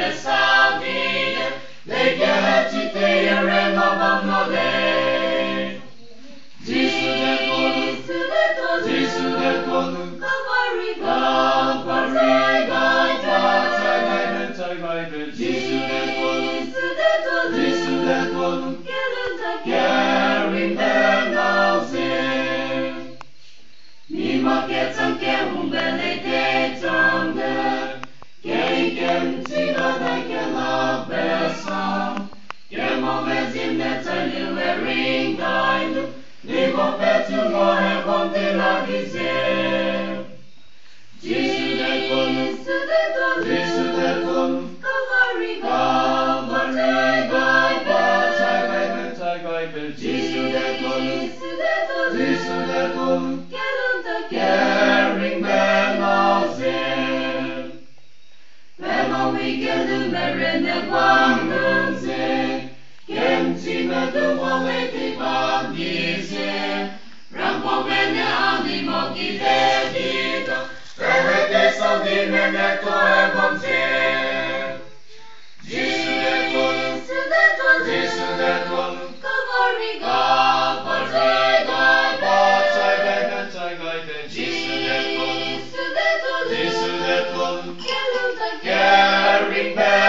savie, le ghețite renovăm nole. Jesus de tonu, Calvary guide, Jesus de tonu, caring the nausea. Mi machetan che un belle tongue, che china da che la besa, che movezim ne taliu e ringainu, Ligo petu mo e conte la dizer. Jesus de tonu, Calvary guide, Jesus de tonu, caring men of sin. Lema wikelu merene guangunze, Kemtina dumo leti bandise, Rampo mene animo gidedito, Prevede saudine neto e bonte. Jesus de tonu, Calvary guide, Jesus de tonu, caring men